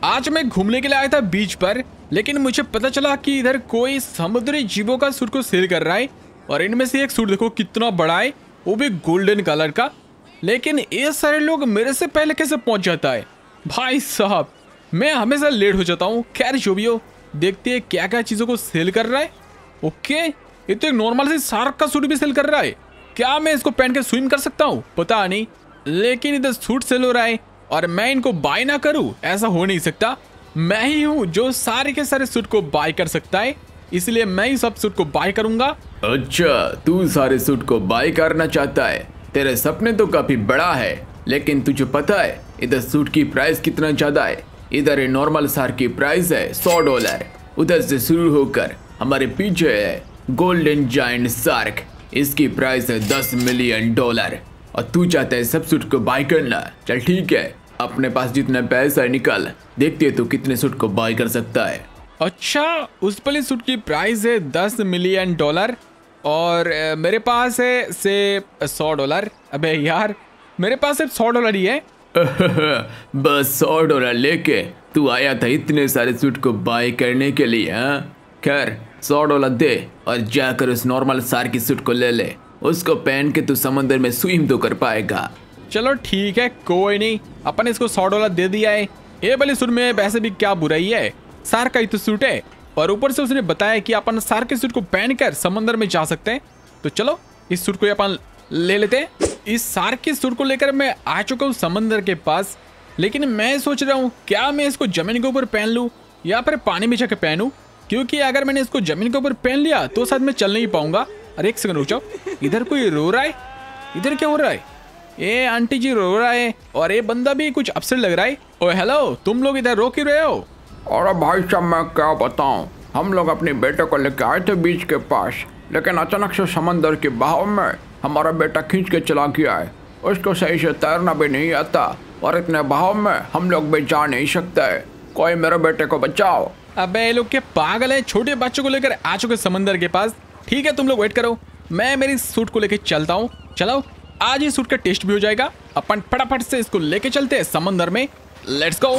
आज मैं घूमने के लिए आया था बीच पर, लेकिन मुझे पता चला कि इधर कोई समुद्री जीवों का सूट को सेल कर रहा है। और इनमें से एक सूट देखो कितना बड़ा है, वो भी गोल्डन कलर का। लेकिन ये सारे लोग मेरे से पहले कैसे पहुंच जाता है भाई साहब। मैं हमेशा लेट हो जाता हूँ। खैर जो भी हो, देखते हैं क्या क्या चीज़ों को सेल कर रहा है। ओके, ये तो एक नॉर्मल सी शार्क का सूट भी सेल कर रहा है। क्या मैं इसको पहन के स्विम कर सकता हूँ? पता नहीं, लेकिन इधर सूट सेल हो रहा है और मैं इनको बाय ना करूं, ऐसा हो नहीं सकता। मैं ही हूं जो सारे के सारे सूट को बाय कर सकता है, इसलिए मैं ही सब सूट को बाय करूंगा। अच्छा, तू सारे सूट को बाय करना चाहता है? तेरे सपने तो काफी बड़ा है, लेकिन तुझे पता है इधर सूट की प्राइस कितना ज्यादा है? इधर ये नॉर्मल शार्क की प्राइस है $100। उधर से शुरू होकर हमारे पीछे है गोल्डन जायंट शार्क, इसकी प्राइस है $10 मिलियन। और तू चाहता है सब सूट को बाय करना? चल ठीक है, अपने पास जितना पैसा है निकाल, देखते हैं तू कितने सूट को बाय कर सकता है। अच्छा, उस वाले सूट की प्राइस है $10 मिलियन और मेरे पास है से $100। अबे यार, मेरे पास सिर्फ $100 ही है। बस $100 लेके तू आया था इतने सारे सूट को बाय करने के लिए? हाँ, खैर $100 दे और जाकर उस नॉर्मल शार्क की सूट को ले ले। उसको पहन के तू समंदर में स्विम तो कर पाएगा। चलो ठीक है, कोई नहीं, अपन इसको $100 दे दिया है। ये वाले सूट में वैसे भी क्या बुराई है, शार्क का ही तो सूट है। और ऊपर से उसने बताया कि अपन शार्क के सूट को पहनकर समंदर में जा सकते हैं। तो चलो इस सूट को अपन ले लेते हैं। इस शार्क के सूट को लेकर मैं आ चुका हूँ समंदर के पास, लेकिन मैं सोच रहा हूँ क्या मैं इसको जमीन के ऊपर पहन लूँ या फिर पानी में जाकर पहनूं, क्योंकि अगर मैंने इसको जमीन के ऊपर पहन लिया तो शायद मैं चल नहीं पाऊंगा। अरे एक सेकंड रुक जाओ, इधर कोई रो रहा है। इधर क्या हो रहा है? ये आंटी जी रो रहा है और ये बंदा भी कुछ अपसेट लग रहा है। ओए हेलो, तुम लोग इधर रो क्यों रहे हो? अरे भाई साहब, मैं क्या बताऊं, हम लोग अपने बेटे को लेकर आए थे बीच के पास, लेकिन अचानक से समंदर के बहाव में हमारा बेटा खींच के चला गया है। उसको सही से तैरना भी नहीं आता और इतने बहाव में हम लोग भी जा नहीं सकते। कोई मेरे बेटे को बचाओ। अबे ये लोग क्या पागल है? छोटे बच्चों को लेकर आ चुके समंदर के पास। ठीक है, तुम लोग वेट करो, मैं मेरी सूट को लेकर चलता हूँ। चलो, आज ये सूट का टेस्ट भी हो जाएगा। अपन फटाफट से इसको लेके चलते हैं समंदर में। Let's go.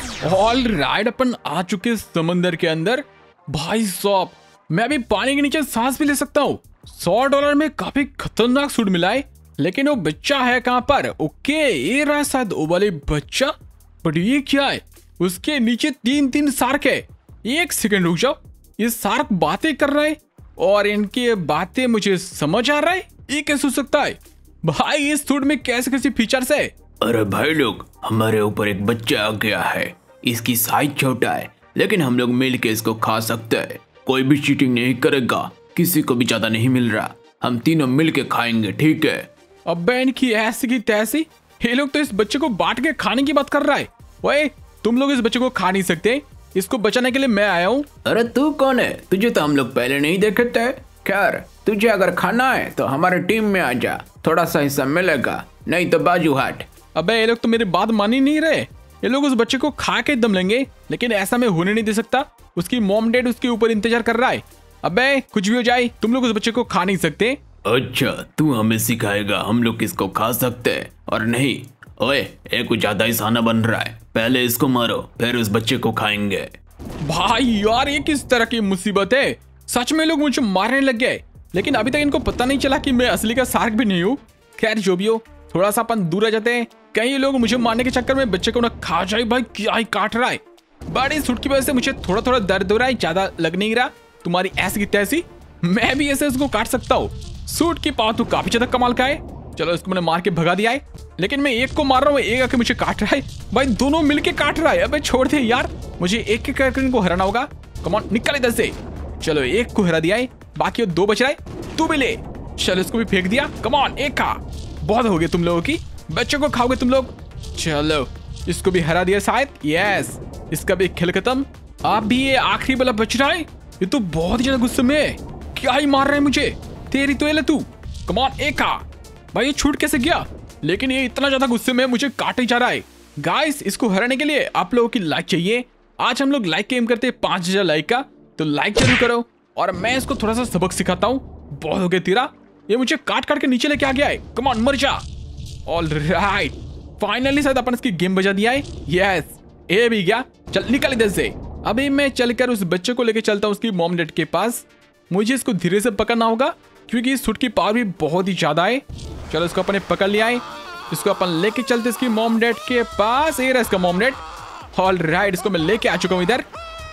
ऑल राइट, अपन आ चुके समंदर के अंदर। भाई साहब, मैं अभी पानी के नीचे सांस भी ले सकता हूँ। $100 में काफी खतरनाक सूट मिला है, लेकिन वो बच्चा है कहाँ पर? ओके, ये रहा शायद वो वाले बच्चा। बट ये क्या है? उसके नीचे 3 शार्क है। एक सेकंड रुक जाओ, ये शार्क बातें कर रहा है और इनकी बातें मुझे समझ आ रहा है। ये कैसे हो सकता है भाई? इस सूट में कैसे कैसे फीचर्स है? अरे भाई लोग, हमारे ऊपर एक बच्चा आ गया है। इसकी साइज छोटा है, लेकिन हम लोग मिल के इसको खा सकते हैं। कोई भी चीटिंग नहीं करेगा, किसी को भी ज्यादा नहीं मिल रहा। हम तीनों मिल के खाएंगे, ठीक है? अब इनकी ऐसी की तैसी, ये लोग तो इस बच्चे को बांट के खाने की बात कर रहा है। ओए, तुम लोग इस बच्चे को खा नहीं सकते, इसको बचाने के लिए मैं आया हूँ। अरे तू कौन है? तुझे तो हम लोग पहले नहीं देखे थे। खैर, तुझे अगर खाना है तो हमारे टीम में आ जा, थोड़ा सा हिस्सा मिलेगा, नहीं तो बाजू हट। अबे ये लोग तो मेरी बात मान ही नहीं रहे। ये लोग उस बच्चे को खा के दम लेंगे, लेकिन ऐसा मैं होने नहीं दे सकता। उसकी मॉम डैड उसके ऊपर इंतजार कर रहा है। अबे कुछ भी हो जाए, तुम लोग उस बच्चे को खा नहीं सकते। अच्छा, तू हमें सिखाएगा हम लोग किसको खा सकते हैं और नहीं? ओए, एक कुछ ज्यादा ही साना बन रहा है। पहले इसको मारो, फिर उस बच्चे को खाएंगे। भाई यार, ये किस तरह की मुसीबत है? सच में लोग मुझे मारने लग गए, लेकिन अभी तक इनको पता नहीं चला कि मैं असली का शार्क भी नहीं हूँ। खैर जो भी हो, थोड़ा सा अपन दूर आ जाते हैं, कहीं लोग मुझे मारने के चक्कर में बच्चे को ना खा जाए। भाई क्या ही काट रहा है। बड़ी सूट की वजह से मुझे थोड़ा थोड़ा दर्द हो रहा है, ज्यादा लग नहीं रहा। तुम्हारी ऐसी की तैसी, मैं भी ऐसे उसको काट सकता हूँ। सूट की पाव तो काफी ज्यादा कमाल का है। चलो, इसको मैंने मार के भगा दिया है, लेकिन मैं एक को मार रहा हूँ, एक आके मुझे काट रहा है। भाई दोनों मिलके काट रहा है। अबे छोड़ दे यार, मुझे एक एक करके इनको हराना होगा। कम ऑन, निकल इधर से। चलो, एक को हरा दिया है, बाकी 2 बच रहा है। तू भी ले। चलो, इसको भी फेंक दिया। कम ऑन, एक खा। बहुत हो गए तुम लोगों की, बच्चों को खाओगे तुम लोग। चलो, इसको भी हरा दिया शायद। यस, इसका भी खेल खत्म। आप भी ये आखिरी वाला बच रहा है। ये तो बहुत ज्यादा गुस्से में है, क्या ही मार रहा है मुझे। तेरी तो ले तू। कम ऑन, एक खा। भाई ये छूट कैसे गया? लेकिन ये इतना ज्यादा गुस्से में मुझे काट ही जा रहा है। गाइस, इसको हराने के लिए आप लोगों की लाइक चाहिए। आज हम लोग लाइक एम करते हैं 5000 लाइक का, तो लाइक जरूर करो। और मैं इसको थोड़ा सा सबक सिखाता हूँ। बहुत हो गया तेरा, ये मुझे काट काट के नीचे लेके आ गया है। कम ऑन, मर जा। ऑल राइट, फाइनली शायद अपन इसकी गेम बजा दिया है। यस, ये भी क्या, चल निकल इधर से। अभी मैं चलकर उस बच्चे को लेके चलता हूँ उसकी मॉम डैड के पास। मुझे इसको धीरे से पकड़ना होगा क्योंकि इस सूट की पावर भी बहुत ही ज्यादा है। चलो इसको अपने पकड़ लिया है, इसको अपन लेके चलते इसकी मॉम डैड के पास। ये रहा इसका मॉम डैड। ऑल राइट, इसको मैं लेके आ चुका हूँ इधर।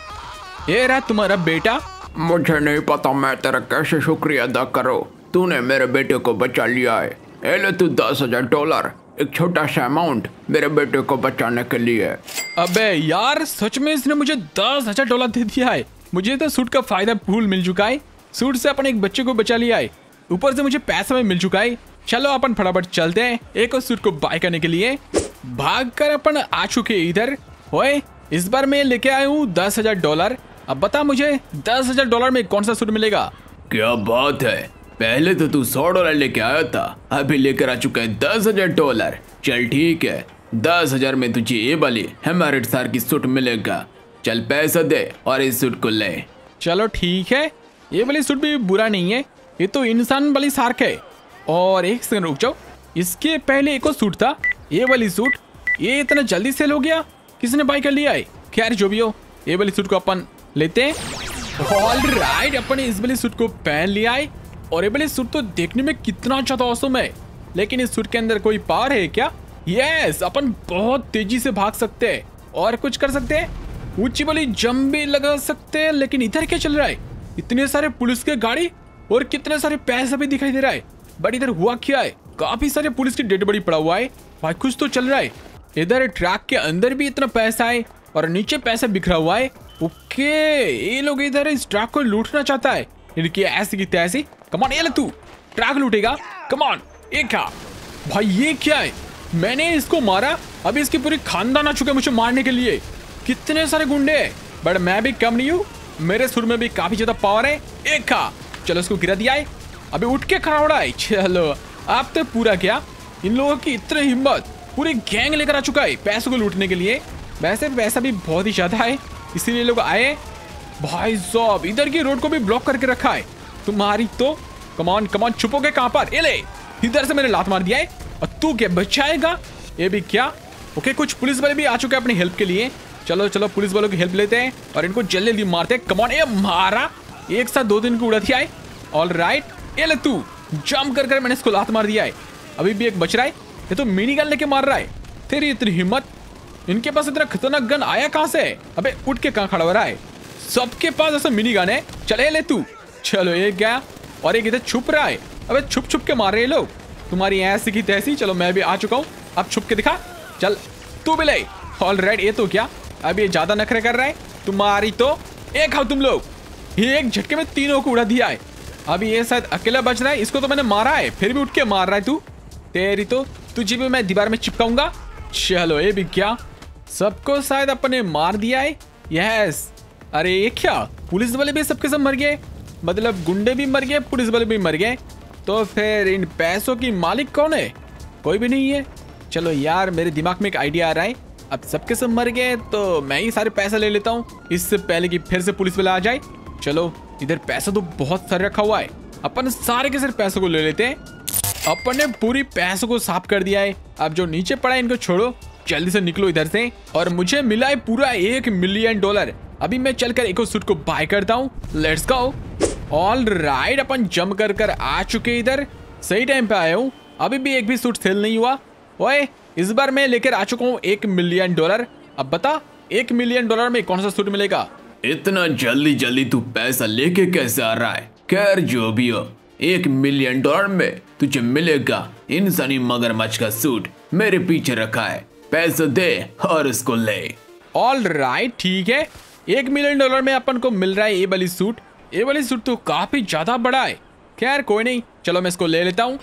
ये रहा तुम्हारा बेटा। मुझे नहीं पता मैं तेरा कैसे शुक्रिया अदा करूं। तूने मेरे बेटे को बचा लिया है। ये ले तू $10,000, एक छोटा सा अमाउंट मेरे बेटे को बचाने के लिए। अबे यार, सच में इसने मुझे $10,000 दे दिया है। मुझे तो सूट का फायदा फूल मिल चुका है। सूट से अपन एक बच्चे को बचा लिया है, ऊपर से मुझे पैसा भी मिल चुका है। चलो अपन फटाफट चलते हैं एक और सूट को बाय करने के लिए। भागकर अपन आ चुके इधर। ओए, इस बार मैं लेके आया हूँ $10,000। अब बता मुझे $10,000 में कौन सा सूट मिलेगा। क्या बात है, पहले तो तू $100 लेके आया था, अभी लेकर आ चुका है $10,000। चल ठीक है, 10,000 में तुझे ये वाली हमारे सार की सूट मिलेगा। चल पैसा दे और इस सूट को ले। चलो ठीक है, ये वाली सूट भी बुरा नहीं है, ये तो इंसान वाली सार्क है। और एक सेकंड रुक जाओ, इसके पहले एक और सूट था, ये वाली सूट। ये इतना जल्दी सेल हो गया, किसने बाय कर लिया है। खैर जो भी हो, ये वाली सूट को अपन लेते हैं। ऑल राइट, अपन इस वाली सूट को पहन लिया है। और ये वाली सूट तो देखने में कितना ज्यादा औसम है, लेकिन इस सूट के अंदर कोई पावर है क्या। यस, अपन बहुत तेजी से भाग सकते हैं और कुछ कर सकते हैं, ऊंची वाली जंप भी लगा सकते हैं। लेकिन इधर क्या चल रहा है, इतने सारे पुलिस के गाड़ी और कितने सारे पैसे भी दिखाई दे रहा है। बट इधर हुआ क्या है, काफी सारे पुलिस की डेड बॉडी पड़ा हुआ है भाई, कुछ तो चल रहा है। इधर ट्रक के अंदर भी इतना पैसा है और नीचे पैसा बिखरा हुआ है। ओके, ये लोग इधर इस ट्रक को लूटना चाहता है, इनकी ऐसी की तैसी। कमान, ये ले तू ट्रक लूटेगा, कमान। एक क्या भाई, ये क्या है, मैंने इसको मारा, अभी इसकी पूरी खानदान आ चुके हैं मुझे मारने के लिए। कितने सारे गुंडे हैं, बट मैं भी कम नहीं हूँ, मेरे सुर में भी काफी ज्यादा पावर है। एक खा, चलो इसको गिरा दिया है, अभी उठ के खड़ा हो रहा है। चलो अब तो पूरा क्या, इन लोगों की इतनी हिम्मत, पूरी गैंग लेकर आ चुका है पैसों को लूटने के लिए। वैसे पैसा भी बहुत ही ज्यादा है, इसीलिए लोग आए। भाई साहब, इधर की रोड को भी ब्लॉक करके रखा है तुम्हारी तो। कमान कमान, छुपोगे कहां पर, ये ले, इधर से मैंने लात मार दिया है और तू क्या बचाएगा। ये भी क्या। ओके, कुछ पुलिस वाले भी आ चुके हैं अपनी हेल्प के लिए। चलो चलो, पुलिस वालों की हेल्प लेते हैं और इनको जल्दी जल्दी मारते हैं। कमान, ये मारा, एक साथ 2-3 को उड़ा दिया है। ऑल राइट, ये ले तू, जंप कर मैंने इसको लात मार दिया है। अभी भी एक बच रहा है, ये तो मिनी गन लेके मार रहा है। तेरी इतनी हिम्मत, इनके पास इतना खतरनाक गन आया कहां से। अबे उठ के कहां खड़ा हो रहा है, सबके पास ऐसा मिनी गन है। चले ले तू, चलो एक गया और एक इधर छुप रहा है। अबे छुप छुप के मार रहे लोग, तुम्हारी ऐसी की तैसी। चलो मैं भी आ चुका हूँ, अब छुप के दिखा, चल तू भी ले। ऑल राइट, ये तो क्या, अब ये ज्यादा नखरे कर रहा है तुम्हारी तो। एक खाओ तुम लोग, ये एक झटके में तीनों को उड़ा दिया है। अभी ये शायद अकेला बच रहा है, इसको तो मैंने मारा है, फिर भी उठ के मार रहा है तू। तेरी तो, तुझे भी मैं दीवार में चिपकाऊंगा। चलो ये भी क्या, सबको शायद अपने मार दिया है। यस, अरे ये क्या, पुलिस वाले भी सबके सब मर गए, मतलब गुंडे भी मर गए, पुलिस वाले भी मर गए। तो फिर इन पैसों की मालिक कौन है, कोई भी नहीं है। चलो यार, मेरे दिमाग में एक आइडिया आ रहा है, अब सबके सब मर गए तो मैं ही सारे पैसा ले लेता हूँ, इससे पहले कि फिर से पुलिस वाला आ जाए। चलो इधर पैसा तो बहुत सारे रखा हुआ है, अपन सारे के सारे पैसों को ले लेते हैं। अपन ने पूरी पैसों को साफ कर दिया है, अब जो नीचे पड़ा है इनको छोड़ो, जल्दी से निकलो इधर से। और मुझे मिला है पूरा $1 मिलियन। अभी मैं चलकर एक और सूट को बाय करता हूँ, लेट्स गो। ऑल राइट, अपन जंप कर आ चुके इधर, सही टाइम पे आया हूँ। अभी भी एक भी सूट सेल नहीं हुआ। ओए, इस बार मैं लेकर आ चुका हूँ $1 मिलियन। अब बता, $1 मिलियन में कौन सा सूट मिलेगा। इतना जल्दी जल्दी तू पैसा लेके कैसे आ रहा है। खैर जो भी हो, $1 मिलियन में तुझे मिलेगा इंसानी मगरमच्छ का सूट, मेरे पीछे रखा है, पैसा दे और उसको ले। ऑल राइट, ठीक है, $1 मिलियन में अपन को मिल रहा है ये वाली सूट। ये वाली सूट तो काफी ज्यादा बड़ा है, खैर कोई नहीं, चलो मैं इसको ले लेता हूँ।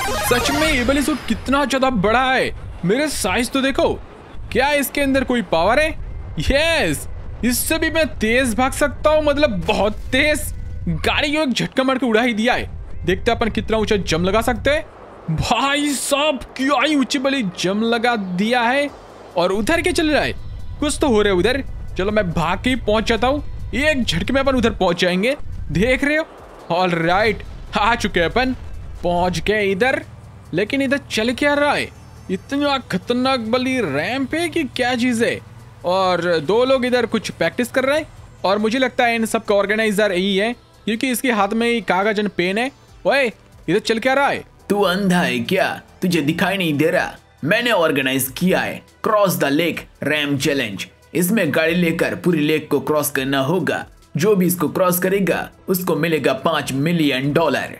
सच में ये वाली सूट कितना ज्यादा बड़ा है, मेरे साइज तो देखो। क्या इसके अंदर कोई पावर है। यस, इससे भी मैं तेज भाग सकता हूँ, मतलब बहुत तेज। गाड़ी को एक झटका मार के उड़ा ही दिया है। देखते अपन कितना ऊंचा जम लगा सकते हैं। भाई साहब, क्यों ही ऊंची वाली जम लगा दिया है। और उधर क्या चल रहा है, कुछ तो हो रहा है उधर। चलो मैं भाग के ही पहुंच जाता हूँ, एक झटके में अपन उधर पहुंच जाएंगे, देख रहे हो। ऑल राइट, आ चुके अपन, पहुंच गए इधर। लेकिन इधर चल क्या रहा है, इतना खतरनाक वाली रैंप है कि क्या चीज है। और 2 लोग इधर कुछ प्रैक्टिस कर रहे हैं और मुझे लगता है इन सब का ऑर्गेनाइजर यही है क्योंकि इसके हाथ में ही कागज और पेन है। ओए इधर चल क्या रहा है? तू अंधा है क्या? तुझे दिखाई नहीं दे रहा? मैंने ऑर्गेनाइज किया है cross the lake ram challenge. इसमें गाड़ी लेकर पूरी लेक को क्रॉस करना होगा। जो भी इसको क्रॉस करेगा उसको मिलेगा $5 मिलियन।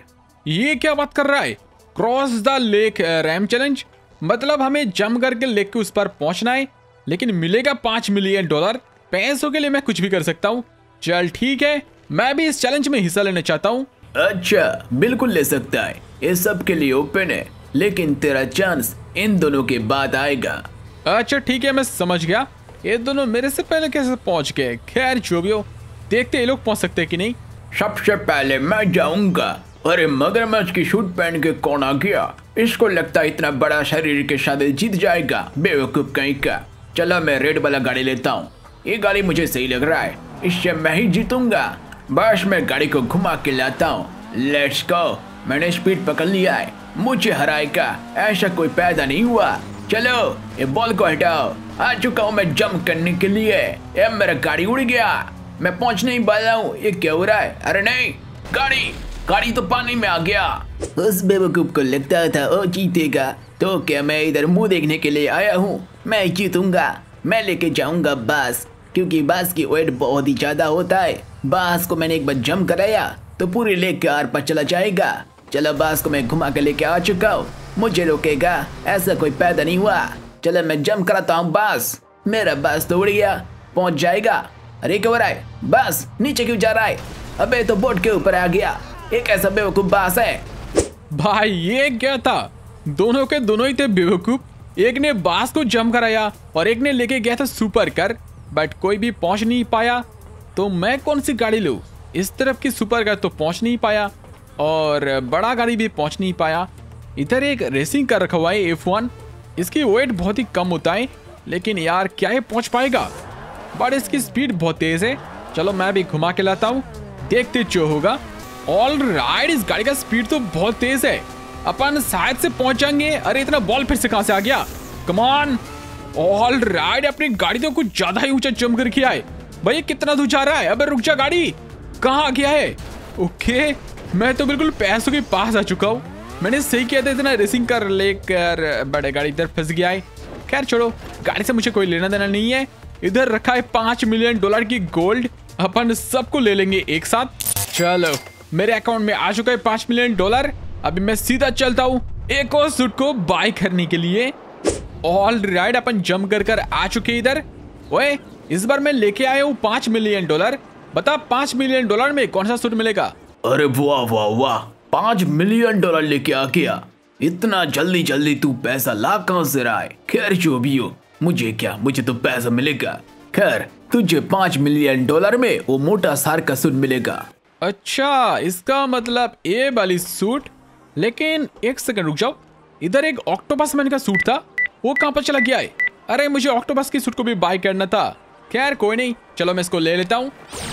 ये क्या बात कर रहा है? Cross the lake ram challenge मतलब हमें जंप करके लेक के उस पर पहुंचना है लेकिन मिलेगा $5 मिलियन। पैसों के लिए मैं कुछ भी कर सकता हूँ। चल ठीक है, मैं भी इस चैलेंज में हिस्सा लेना चाहता हूँ। अच्छा बिल्कुल ले सकता है, ये सब के लिए ओपन है, लेकिन तेरा चांस इन दोनों के बाद आएगा। अच्छा ठीक है, मैं समझ गया। ये दोनों मेरे से पहले कैसे पहुंच गए? खैर जो भी हो, देखते ये लोग पहुंच सकते हैं कि नहीं। सबसे पहले मैं जाऊंगा। अरे मगरमच्छ की शूट पहन के कौन आ गया? इसको लगता है इतना बड़ा शरीर के साथ जीत जाएगा, बेवकूफ कहीं का। चलो मैं रेड वाला गाड़ी लेता हूँ, ये गाड़ी मुझे सही लग रहा है, इससे मैं ही जीतूंगा। बस मैं गाड़ी को घुमा के लाता हूँ। Let's go. मैंने स्पीड पकड़ लिया है, मुझे हराएगा ऐसा कोई पैदा नहीं हुआ। चलो ये बॉल को हटाओ, आ चुका हूँ मैं जंप करने के लिए। ये मेरा गाड़ी उड़ गया, मैं पहुँच नहीं पाया हूँ। ये क्या हो रहा है? अरे नहीं, गाड़ी तो पानी में आ गया। उस बेवकूफ को लगता था वो जीतेगा, तो क्या मैं इधर मुंह देखने के लिए आया हूँ? मैं जीतूंगा। मैं लेके जाऊंगा बास, क्योंकि बास की वेट बहुत ही ज्यादा होता है। बास को मैंने एक बार जंप कराया तो पूरी लेक के आर पर चला जाएगा। चलो बास को मैं घुमा के लेके आ चुका हूँ, मुझे रोकेगा ऐसा कोई पैदा नहीं हुआ। चलो मैं जंप कराता हूँ बास। मेरा बास तो उड़ गया, पहुंच जाएगा। अरे क्या हो रहा है? बास नीचे क्यों जा रहा है? अबे तो बोट के ऊपर आ गया। एक ऐसा बेवकूफ बास है। भाई ये क्या था? दोनों के दोनों ही थे बेवकूफ। एक ने बास को जंप कराया और एक ने लेके गया था सुपर कार, बट कोई भी पहुंच नहीं पाया। तो मैं कौन सी गाड़ी लूं? इस तरफ की सुपर कार तो पहुंच नहीं पाया और बड़ा गाड़ी भी पहुंच नहीं पाया। इधर एक रेसिंग कार रखा हुआ है F1, इसकी वेट बहुत ही कम होता है, लेकिन यार क्या ये पहुंच पाएगा? बट इसकी स्पीड बहुत तेज है। चलो मैं भी घुमा के लाता हूँ, देखते जो होगा। ऑल राइट, इस गाड़ी का स्पीड तो बहुत तेज है, अपन शायद से पहुंच जाएंगे। अरे इतना बॉल फिर से कहां से आ गया? Come on. ऑल राइट, अपनी गाड़ी तो कुछ ज्यादा ही ऊंचा जंप करके आए। भाई कितना दूर जा रहा है? अबे रुक जा, गाड़ी कहाँ आ गया है? ओके, मैं तो बिल्कुल पैसों के पास आ चुका हूँ। मैंने सही किया था, इतना रेसिंग कर लेकर बड़े गाड़ी इधर फंस गया है। खैर छोड़ो, गाड़ी से मुझे कोई लेना देना नहीं है। इधर रखा है $5 मिलियन की गोल्ड, अपन सबको ले लेंगे एक साथ। चलो मेरे अकाउंट में आ चुका है $5 मिलियन। अभी मैं सीधा चलता हूँ एक और सूट को बाय करने के लिए। ऑल राइट, अपन जंप कर आ चुके इधर। ओए इस बार मैं लेके आया हूँ $5 मिलियन। बता $5 मिलियन में कौन सा सूट मिलेगा? अरे वाह वाह वाह, $5 मिलियन लेके आ गया। इतना जल्दी जल्दी तू पैसा ला कहाँ से रहा है? खैर जो भी हो, मुझे क्या, मुझे तो पैसा मिलेगा। खैर तुझे $5 मिलियन में वो मोटा सार का सूट मिलेगा। अच्छा, इसका मतलब ये वाली सूट। लेकिन एक सेकंड रुक जाओ, इधर एक ऑक्टोपस मैन का सूट था, वो कहाँ पर चला गया है? अरे मुझे ऑक्टोपस की सूट को भी बाय करना था। खैर कोई नहीं, चलो मैं इसको ले लेता हूँ।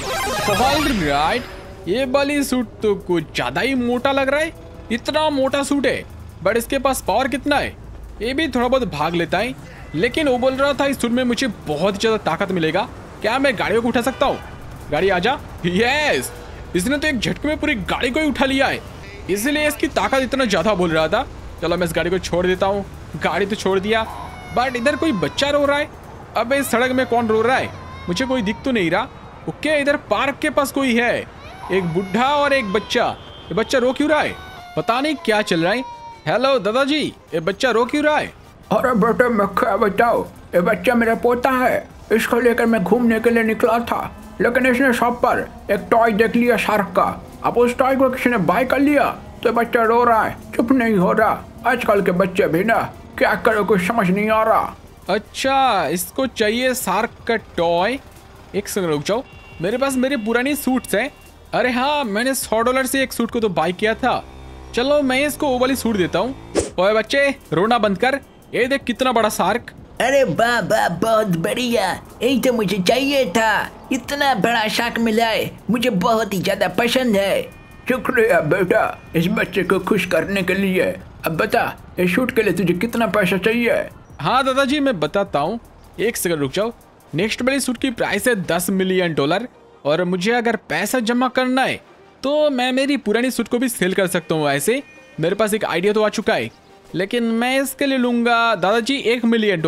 ऑल राइट, ये वाली सूट तो कुछ ज्यादा ही मोटा लग रहा है। इतना मोटा सूट है, बट इसके पास पावर कितना है? ये भी थोड़ा बहुत भाग लेता है, लेकिन वो बोल रहा था इस सूट में मुझे बहुत ज्यादा ताकत मिलेगा। क्या मैं गाड़ियों को उठा सकता हूँ? गाड़ी आजा। यस, इसने तो एक झटके में पूरी गाड़ी को ही उठा लिया है, इसलिए इसकी ताकत इतना ज्यादा बोल रहा था। चलो मैं इस गाड़ी को छोड़ देता हूँ। गाड़ी तो छोड़ दिया, बट इधर कोई बच्चा रो रहा है। अब इस सड़क में कौन रो रहा है? मुझे कोई दिख तो नहीं रहा। ओके, इधर पार्क के पास कोई है, एक बुढ़ा और एक बच्चा। ये बच्चा रो क्यों रहा है? पता नहीं क्या चल रहा है। हेलो दादाजी, ये बच्चा रो क्यों रहा है? अरे बेटे मैं क्या बताऊं, ये बच्चा मेरा पोता है, इसको लेकर मैं घूमने के लिए निकला था, लेकिन इसने शॉप पर एक टॉय देख लिया शार्क का। अब उस टॉय को किसी ने बाय कर लिया, तो बच्चा रो रहा है, चुप नहीं हो रहा। आजकल के बच्चे भी ना, क्या करे कुछ समझ नहीं आ रहा। अच्छा, इसको चाहिए शार्क का टॉय। एक सेकंड रुक जाओ, मेरे पास मेरे पुरानी सूट्स हैं। अरे हाँ, मैंने $100 से एक सूट को तो बाय किया था। चलो मैं इसको वो वाली सूट देता हूँ। ओए बच्चे, रोना बंद कर। ये देख कितना बड़ा शार्क। अरे वाह वाह, बहुत बढ़िया, यही तो मुझे चाहिए था। इतना बड़ा शार्क मिला है, मुझे बहुत ही ज्यादा पसंद है। शुक्रिया बेटा इस बच्चे को खुश करने के लिए। अब बता, इस शूट के लिए तुझे कितना पैसा चाहिए? हाँ दादाजी, मैं बताता हूँ, एक सेकंड रुक जाओ। नेक्स्ट वाली सूट की प्राइस है $10 मिलियन और मुझे अगर पैसा जमा करना है तो मैं मेरी पुरानी सूट को भी सेल कर सकता हूँ। ऐसे मेरे पास एक आइडिया तो आ चुका है, लेकिन मैं इसके लिए लूंगा दादाजी $1 मिलियन।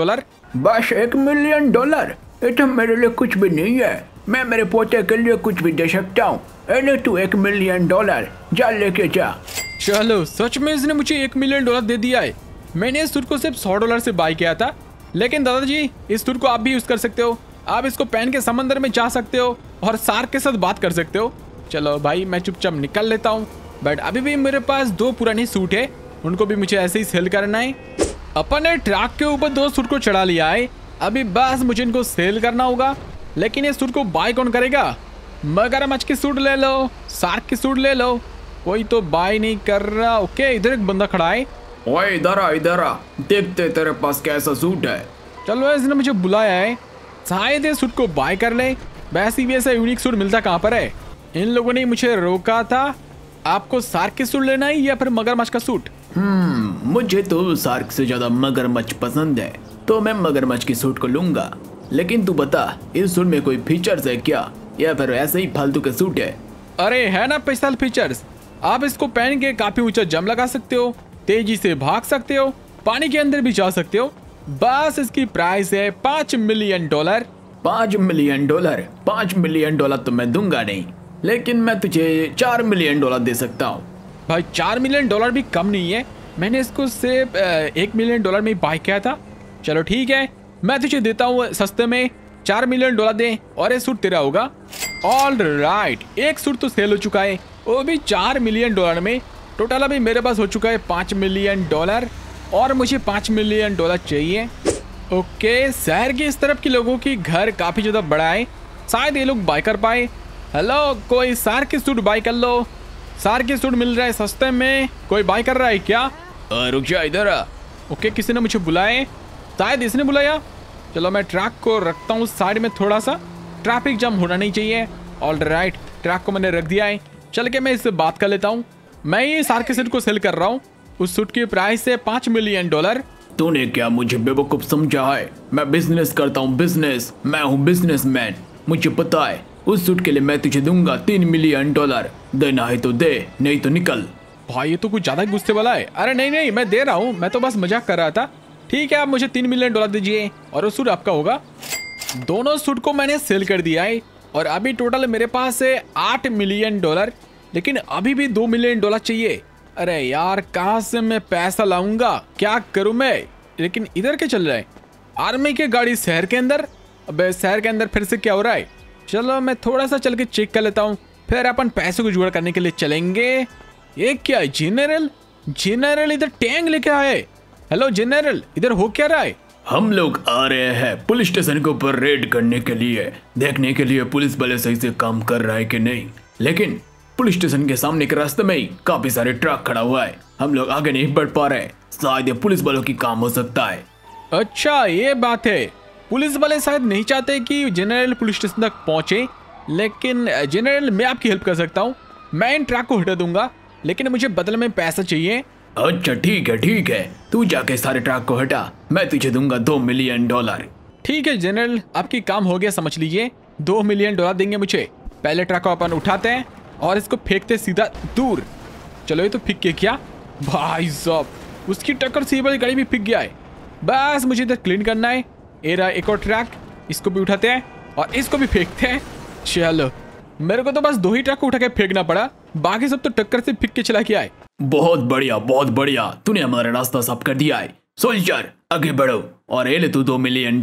बस $1 मिलियन? ये तो मेरे लिए कुछ भी नहीं है। मैं मेरे पोते के लिए कुछ भी दे सकता हूँ। ले तू $1 मिलियन, जा लेके जा। चलो, सच में इसने मुझे $1 मिलियन दे दिया है। मैंने इस सूट को सिर्फ $100 से बाय किया था, लेकिन दादाजी इस सूट को आप भी यूज कर सकते हो। आप इसको पहन के समंदर में जा सकते हो और शार्क के साथ बात कर सकते हो। चलो भाई, मैं चुपचाप निकल लेता हूँ। बट अभी भी मेरे पास 2 पुरानी सूट है, उनको भी मुझे ऐसे ही सेल करना है। अपन ने ट्रक के ऊपर 2 सूट को चढ़ा लिया है, अभी बस मुझे इनको सेल करना होगा। लेकिन ये सूट को बाय कौन करेगा? मगरमच्छ की सूट ले लो, शार्क की सूट ले लो, कोई तो बाय नहीं कर रहा। ओके, इधर एक बंदा खड़ा है। ओए इधर आ, देखते तेरे पास कैसा सूट है। चलो, इसने मुझे बुलाया है, शायद ये सूट को बाय कर ले। वैसे भी ऐसा यूनिक सूट मिलता कहाँ पर है? इन लोगों ने मुझे रोका था। आपको शार्क की सूट लेना है या फिर मगरमच्छ का सूट? मुझे तो शार्क से ज्यादा मगरमच्छ पसंद है, तो मैं मगरमच्छ की सूट को लूंगा। लेकिन तू बता, इस सूट में कोई फीचर्स है क्या, या फिर ऐसे ही फालतू के सूट है? अरे है ना स्पेशल फीचर्स। आप इसको पहन के काफी ऊंचा जंप लगा सकते हो, तेजी से भाग सकते हो, पानी के अंदर भी जा सकते हो। बस इसकी प्राइस है $5 मिलियन। $5 मिलियन? $5 मिलियन तो मैं दूंगा नहीं, लेकिन मैं तुझे $4 मिलियन दे सकता हूँ। भाई, $4 मिलियन भी कम नहीं है। मैंने इसको सिर्फ $1 मिलियन में बाय किया था। चलो ठीक है, मैं तुझे देता हूँ सस्ते में। $4 मिलियन दे और ये सूट तेरा होगा। ऑल राइट, एक सूट तो सेल हो चुका है, वो भी $4 मिलियन में। टोटल अभी मेरे पास हो चुका है $5 मिलियन और मुझे $5 मिलियन चाहिए। ओके, शहर के इस तरफ के लोगों की घर काफी ज्यादा बड़ा है, शायद ये लोग बाय कर पाए। हेलो, कोई शार्क की सूट बाय कर लो। शार्क की सूट मिल रहा है सस्ते में, कोई बाय कर रहा है क्या? रुक जा, इधर आ। ओके, किसी ने मुझे बुलाया, शायद इसने बुलाया। चलो, मैं ट्रक को रखता हूँ साइड में, थोड़ा सा ट्रैफिक जाम होना नहीं चाहिए। ऑल राइट, ट्रक को मैंने रख दिया है। चल के मैं इससे बात कर लेता हूँ। मैं ये शार्क की सूट को सेल कर रहा हूँ, उस सूट की प्राइस है $5 मिलियन। तूने क्या मुझे बेवकूफ समझा है? मैं बिजनेस करता हूँ, बिजनेस। मैं हूँ बिजनेसमैन, मुझे पता है। उस सूट के लिए मैं तुझे दूंगा $3 मिलियन। देना है तो दे, नहीं तो निकल। भाई, ये तो कुछ ज्यादा गुस्से वाला है। अरे नहीं, मैं दे रहा हूँ, मैं तो बस मजाक कर रहा था। ठीक है, आप मुझे $3 मिलियन दीजिए और वो सूट आपका होगा। दोनों सूट को मैंने सेल कर दिया है और अभी टोटल मेरे पास है $8 मिलियन, लेकिन अभी भी $2 मिलियन चाहिए। अरे यार, कहाँ से मैं पैसा लाऊंगा, क्या करूं मैं? लेकिन इधर क्या चल रहा है? आर्मी की गाड़ी शहर के अंदर। अबे, शहर के अंदर फिर से क्या हो रहा है? चलो, मैं थोड़ा सा चल के चेक कर लेता हूँ, फिर अपन पैसे को जुगाड़ करने के लिए चलेंगे। ये क्या है? जनरल इधर टैंक लेके आए। हेलो जनरल, इधर हो क्या रहा है? हम लोग आ रहे हैं पुलिस स्टेशन के ऊपर रेड करने के लिए, देखने के लिए पुलिस वाले सही से काम कर रहा है कि नहीं। लेकिन पुलिस स्टेशन के सामने के रास्ते में ही काफी सारे ट्रक खड़ा हुआ है, हम लोग आगे नहीं बढ़ पा रहे। शायद ये पुलिस वालों की काम हो सकता है। अच्छा, ये बात है। पुलिस वाले शायद नहीं चाहते कि जनरल पुलिस स्टेशन तक पहुंचे, लेकिन जनरल, मैं आपकी हेल्प कर सकता हूँ। मैं इन ट्रक को हटा दूंगा, लेकिन मुझे बदले में पैसा चाहिए। अच्छा ठीक है, तू जाके सारे ट्रक को हटा, मैं तुझे दूंगा $2 मिलियन। ठीक है जनरल, आपकी काम हो गया, समझ लीजिए। $2 मिलियन देंगे मुझे। पहले ट्रक को अपन उठाते हैं और इसको फेंकते सीधा दूर। चलो, ये तो फिक के क्या भाई साहब, उसकी टक्कर से वाली गाड़ी भी फिक गया है। बस मुझे इधर क्लीन करना है। ये रहा एक और ट्रक, इसको भी उठाते हैं और इसको भी फेंकते हैं। चलो, मेरे को तो बस 2 ही ट्रक को उठा के फेंकना पड़ा, बाकी सब तो टक्कर से फिक के चला गया है। बहुत बढ़िया, तूने हमारा रास्ता साफ कर दिया है। सोल्जर, आगे बढ़ो और ये ले तू $2 मिलियन।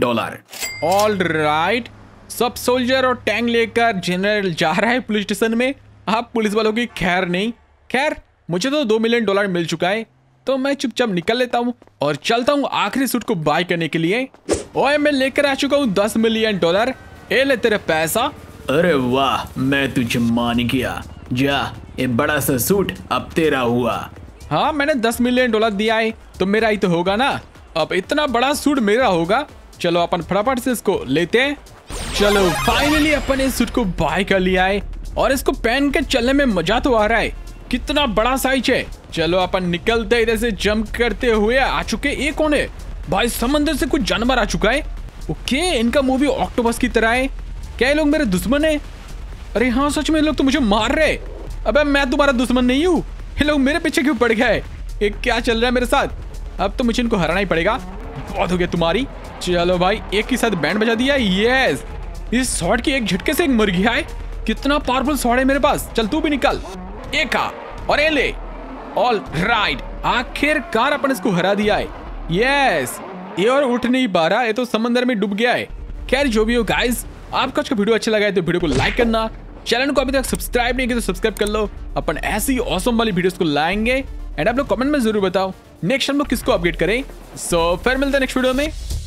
ऑल राइट, सब सोल्जर और टैंक लेकर जनरल जा रहा है पुलिस स्टेशन में। आप पुलिस वालों की खैर नहीं। खैर, मुझे तो $2 मिलियन मिल चुका है, तो मैं चुपचाप निकल लेता हूँ और चलता हूँ आखिरी सूट को बाय करने के लिए। ओए, मैं लेकर आ चुका हूँ $10 मिलियन। ये ले तेरा पैसा। अरे वाह, मैं तुझे मान गया। जा, ये बड़ा सा सूट अब तेरा हुआ। हाँ, मैंने $10 मिलियन दिया है, तो मेरा ही तो होगा ना। अब इतना बड़ा सूट मेरा होगा। चलो, अपन फटाफट से इसको लेते हैं। चलो, फाइनली अपन इस सूट को बाय कर लिया है और इसको पहन के चलने में मजा तो आ रहा है। कितना बड़ा साइज है। चलो, अपन निकलते इधर से जंप करते हुए आ चुके। ये कौन है भाई? समंदर से कुछ जानवर आ चुका है। ओके, इनका मुंह भी ऑक्टोपस की तरह है। क्या ये लोग मेरे दुश्मन है? अरे हाँ सच में, ये लोग तो मुझे मार रहे। अबे मैं तुम्हारा दुश्मन नहीं हूँ, ये लोग मेरे पीछे क्यों पड़ गए? ये क्या चल रहा है मेरे साथ? अब तो मुझे इनको हराना ही पड़ेगा। बहुत हो गया तुम्हारी। चलो भाई, एक के साथ बैंड बजा दिया। यस, इस शॉट की एक झटके से एक मर गया है। कितना पावरफुल शॉट है मेरे पास। चल तू भी निकल। एक और ये ले। ऑल राइट, आखिरकार अपन इसको हरा दिया है। यस, ये और उठ नहीं पा रहा, ये तो समंदर में डूब गया है। खैर जो भी हो गाइस, आपको आज का वीडियो अच्छा लगा है तो वीडियो को लाइक करना, चैनल को अभी तक सब्सक्राइब नहीं किया तो सब्सक्राइब कर लो। अपन ऐसी ऑसम वाली वीडियोस को लाएंगे। एंड आप लोग कमेंट में जरूर बताओ नेक्स्ट हम लोग किसको अपडेट करें। सो फिर मिलते हैं नेक्स्ट वीडियो में।